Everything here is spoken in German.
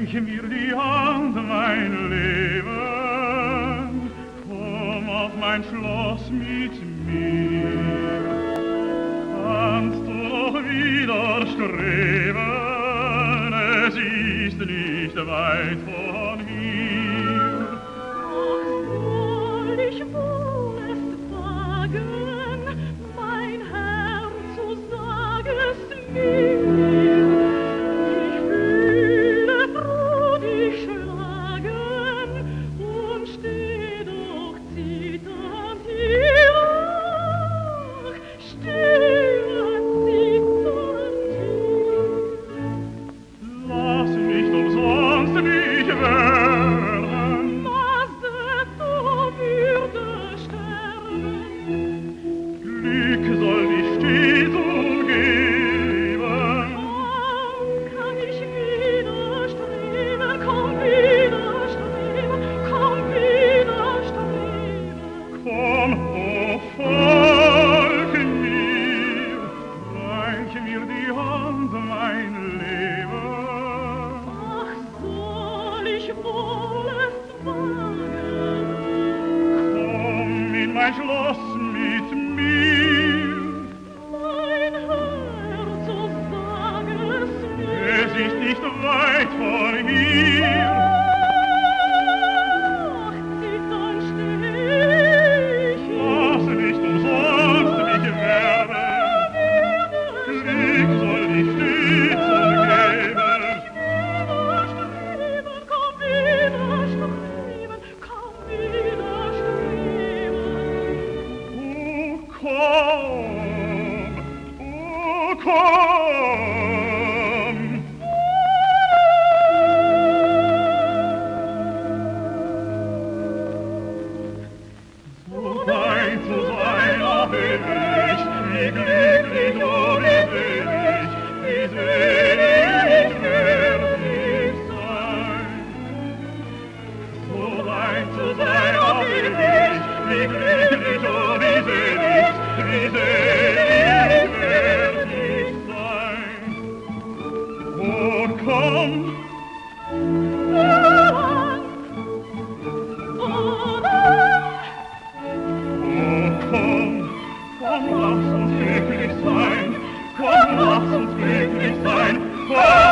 reiche mir die Hand, mein Leben, komm auf mein Schloss mit mir. Kannst du noch widerstreben, es ist nicht weit von hier. Ach, soll ich wohl es wagen, mein Herz, so sag es mir. Ich fühle froh dich schlagen und steh doch zitternd hier. Ach, stehe zitternd hier. Lass nicht umsonst mich werden, Was du würde sterben. Glück soll dich stets umgeben. Kaum kann ich widerstreben, kaum widerstreben, kaum widerstreben. Komm, o folge mir, reiche mir die Hand, mein Leben. Ach, soll ich wohl es wagen? Komm in mein Schloss mit mir, Mein Herz, so sag es mir. es ist nicht weit von hier. Ach, zitternd steh ich hier. Lass nicht umsonst mich werden, Glück soll dich stets umgeben. Widerstreben, kaum widerstreben, kaum widerstreben. Oh, komm! So dein zu sein, auch ich, wie glücklich, oh, wie selig werd ich sein. So dein zu sein, auch ich, wie glücklich, oh, wie selig werd ich sein. Oh, komm! Komm, lass uns glücklich sein, komm, lass uns glücklich sein, komm!